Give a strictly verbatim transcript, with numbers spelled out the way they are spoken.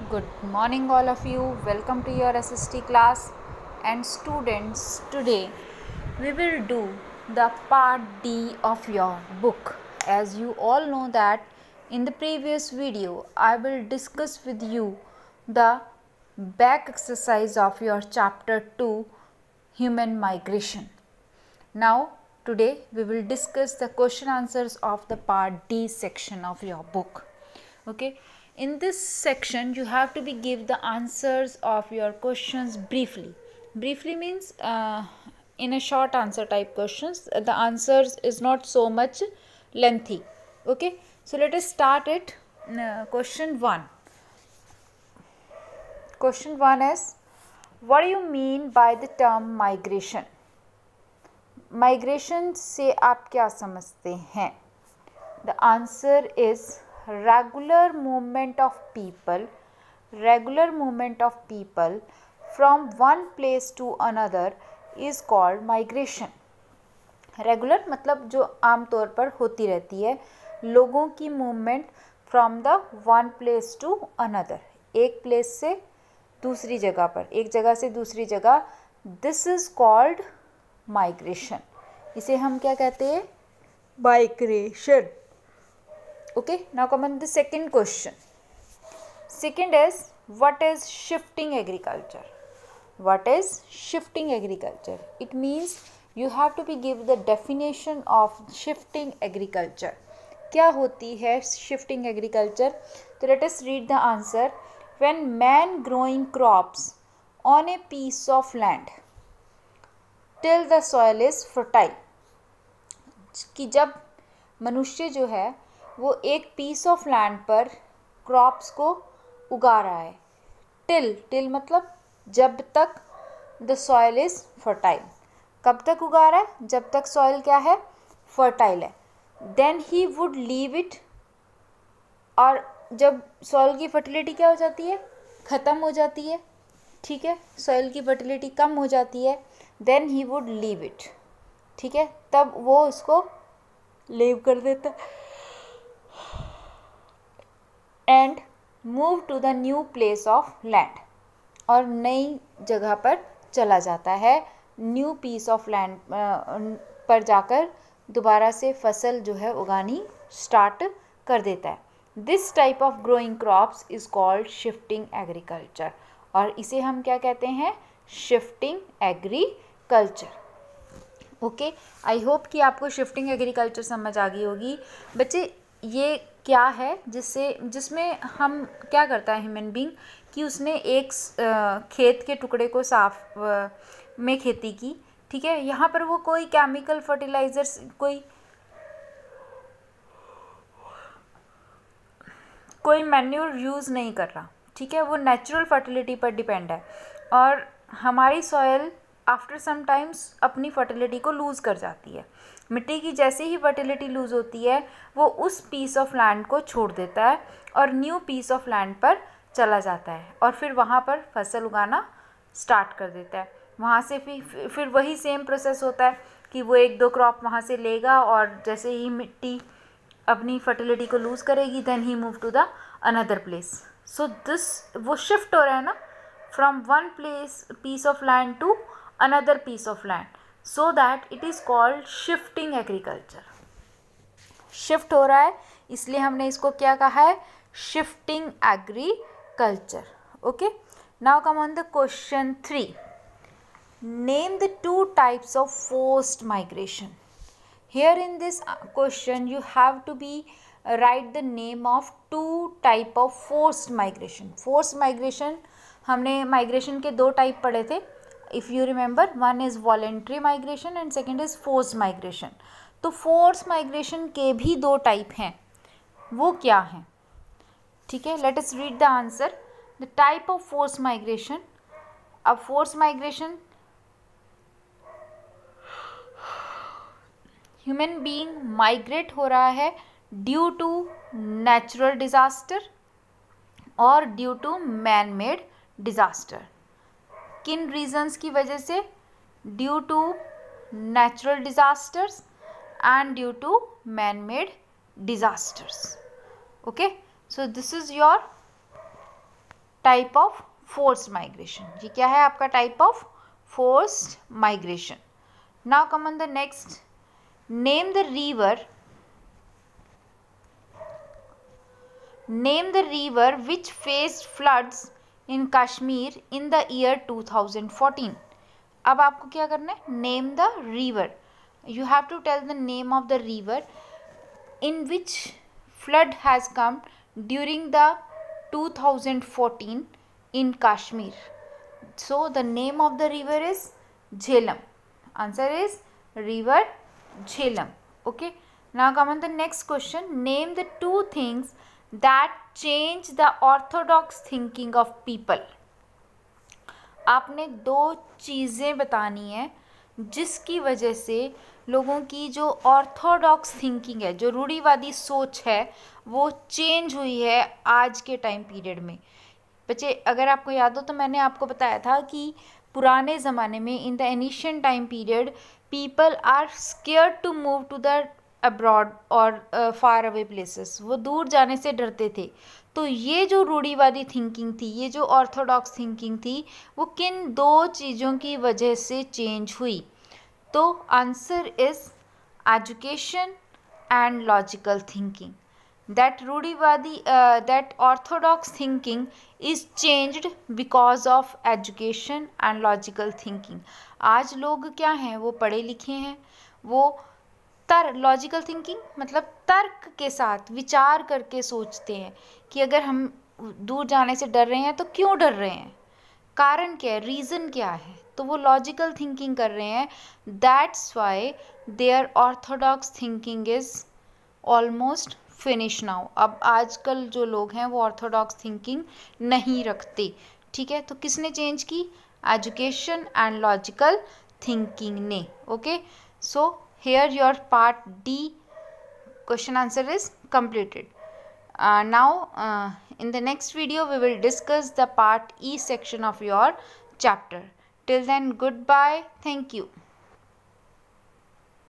Good morning, all of you. Welcome to your S S T class. And students, today we will do the part D of your book. As you all know that in the previous video, I will discuss with you the back exercise of your chapter two, Human Migration. Now, today we will discuss the question answers of the part D section of your book. Okay. In this section, you have to be give the answers of your questions briefly. Briefly means uh, in a short answer type questions. The answers is not so much lengthy. Okay. So let us start it. Uh, question one. Question one is, what do you mean by the term migration? Migration से आप क्या समझते हैं? The answer is regular movement of people regular movement of people from one place to another is called migration. Regular मतलब जो आम तौर पर होती रहती है, लोगों की movement from the one place to another, एक प्लेस से दूसरी जगह पर, एक जगह से दूसरी जगह, दिस इज कॉल्ड माइग्रेशन. इसे हम क्या कहते हैं? Migration. Okay, now come on the second question. Second is, what is shifting agriculture? What is shifting agriculture? It means you have to be give the definition of shifting agriculture. क्या होती है shifting agriculture? So let us read the answer. When man growing crops on a piece of land till the soil is fertile. कि जब मनुष्य जो है वो एक पीस ऑफ लैंड पर क्रॉप्स को उगा रहा है. टिल टिल मतलब जब तक द सॉइल इज फर्टाइल. कब तक उगा रहा है? जब तक सॉइल क्या है? फर्टाइल है. Then he would leave it. और जब सॉइल की फर्टिलिटी क्या हो जाती है? ख़त्म हो जाती है. ठीक है, सॉइल की फर्टिलिटी कम हो जाती है. Then he would leave it. ठीक है, तब वो उसको लीव कर देता है and move to the new place of land. और नई जगह पर चला जाता है, न्यू पीस ऑफ लैंड पर जाकर दोबारा से फसल जो है उगानी स्टार्ट कर देता है. This type of growing crops is called shifting agriculture. और इसे हम क्या कहते हैं? Shifting agriculture. Okay, I hope कि आपको शिफ्टिंग एग्रीकल्चर समझ आ गई होगी. बच्चे, ये क्या है जिससे जिसमें हम क्या करता है ह्यूमन बीइंग कि उसने एक खेत के टुकड़े को साफ में खेती की. ठीक है, यहाँ पर वो कोई केमिकल फर्टिलाइजर्स, कोई कोई मैन्योर यूज़ नहीं कर रहा. ठीक है, वो नेचुरल फर्टिलिटी पर डिपेंड है. और हमारी सॉइल आफ्टर सम टाइम्स अपनी फर्टिलिटी को लूज़ कर जाती है. मिट्टी की जैसे ही फर्टिलिटी लूज़ होती है, वो उस पीस ऑफ लैंड को छोड़ देता है और न्यू पीस ऑफ लैंड पर चला जाता है और फिर वहाँ पर फसल उगाना स्टार्ट कर देता है. वहाँ से फिर फिर वही सेम प्रोसेस होता है कि वो एक दो क्रॉप वहाँ से लेगा और जैसे ही मिट्टी अपनी फर्टिलिटी को लूज़ करेगी, then he move to the another place. So this वो शिफ्ट हो रहा है ना, from one place piece of land to another piece of land, so that it is called shifting agriculture. Shift हो रहा है, इसलिए हमने इसको क्या कहा है? shifting agriculture. okay, now come on the question three. Name the two types of forced migration. Here in this question you have to be uh, write the name of two type of forced migration. forced migration हमने migration के दो type पढ़े थे. If you remember, one is voluntary migration and second is forced migration. तो forced migration के भी दो type हैं. वो क्या हैं? ठीक है, let us read the answer. The type of forced migration. अब forced migration human being migrate हो रहा है due to natural disaster और due to man-made disaster. किन रीजंस की वजह से? Due to natural disasters and due to man made disasters. Okay, so this is your type of forced migration. ये क्या है आपका type of forced migration. Now come on the next, name the river name the river which faced floods in Kashmir in the year two thousand fourteen. अब आपको क्या करना है, name the river, you have to tell the name of the river in which flood has come during the two thousand fourteen in Kashmir. So the name of the river is Jhelum. Answer is river Jhelum. Okay, now come on the next question. Name the two things that change the orthodox thinking of people. आपने दो चीज़ें बतानी है जिसकी वजह से लोगों की जो ऑर्थोडॉक्स थिंकिंग है, जो रूढ़िवादी सोच है, वो चेंज हुई है आज के टाइम पीरियड में। बच्चे अगर आपको याद हो तो मैंने आपको बताया था कि पुराने ज़माने में in the ancient time period people are scared to move to the abroad और फार अवे प्लेसेस, वो दूर जाने से डरते थे। तो ये जो रूढ़िवादी थिंकिंग थी, ये जो ऑर्थोडॉक्स थिंकिंग थी, वो किन दो चीज़ों की वजह से चेंज हुई? तो answer is education and logical thinking. That रूढ़िवादी that orthodox thinking is changed because of education and logical thinking. आज लोग क्या हैं, वो पढ़े लिखे हैं, वो तर लॉजिकल थिंकिंग मतलब तर्क के साथ विचार करके सोचते हैं कि अगर हम दूर जाने से डर रहे हैं तो क्यों डर रहे हैं, कारण क्या है, रीज़न क्या है, तो वो लॉजिकल थिंकिंग कर रहे हैं। That's why their orthodox thinking is almost finish now. अब आजकल जो लोग हैं वो ऑर्थोडॉक्स थिंकिंग नहीं रखते। ठीक है, तो किसने चेंज की? एजुकेशन एंड लॉजिकल थिंकिंग ने। Okay, so here your part D question answer is completed. Uh, now uh, in the next video we will discuss the part E section of your chapter. Till then, goodbye, thank you.